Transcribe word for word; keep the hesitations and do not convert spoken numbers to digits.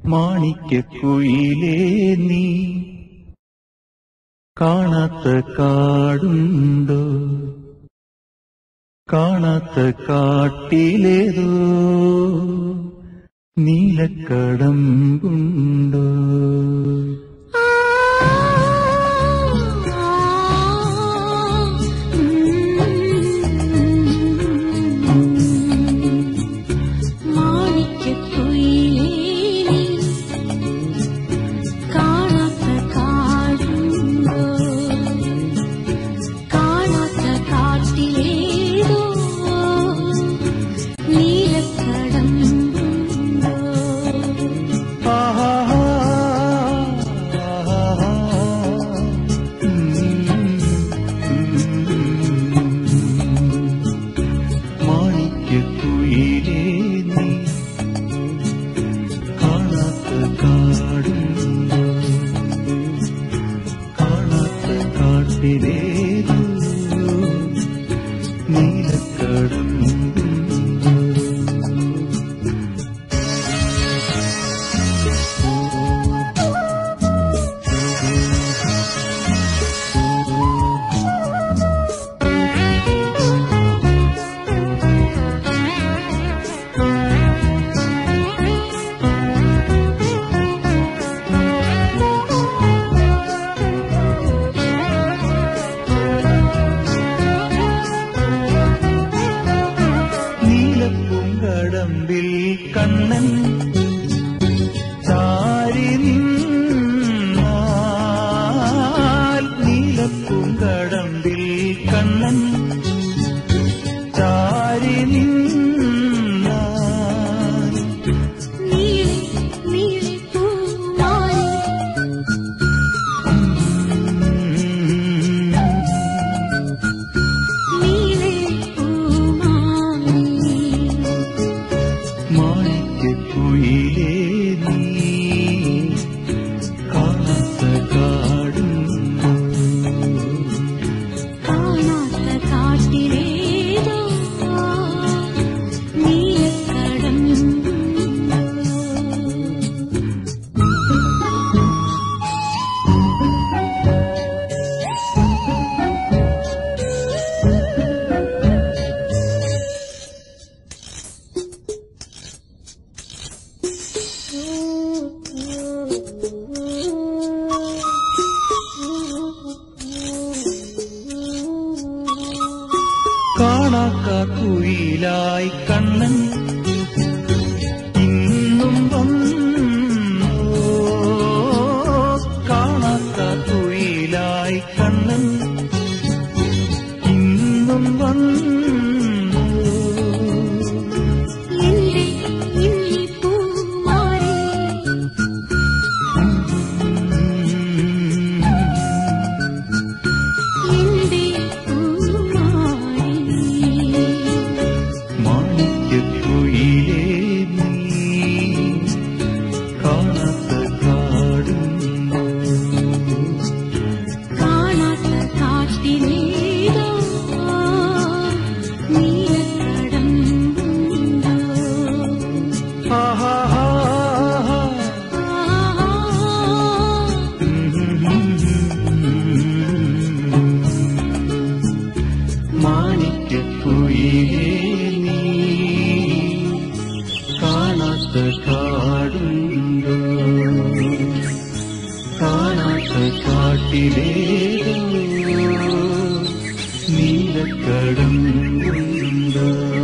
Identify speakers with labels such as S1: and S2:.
S1: മാണിക്യക്കുയിലേ നീ കാണാത്ത കാടുണ്ടോ, കാണാത്ത കാട്ടിലേതോ നീലക്കടമ്പുണ്ടോ. കടമ്പിൽ കണ്ണൻ ചാരി നിന്നാൽ, നീലപ്പൂങ്കടമ്പിൽ കണ്ണൻ ചാരി നിന്നാൽ, മാണിക്യക്കുയിലേ നീ കാണാത്ത കാടുണ്ടോ,
S2: കാണാത്ത കാട്ടിലേതോ നീലക്കടമ്പുണ്ടോ.
S1: കാണാക്കാക്കുയിലായി കണ്ണൻ ഇന്നും വന്നോ, കാണാക്കാക്കുയിലായി കണ്ണൻ ഇന്നും വന്നോ. മാണിക്യക്കുയിലേ നീ കാണാത്ത കാടുണ്ടോ,
S2: കാണാത്ത കാട്ടിലേതോ നീലക്കടമ്പുണ്ടോ.
S1: ആഹാ മാണിക്യക്കുയിലേ നീ കാണാത്ത കാടുണ്ടോ, കാണാത്ത കാട്ടിലേതോ നീലക്കടമ്പുണ്ടോ.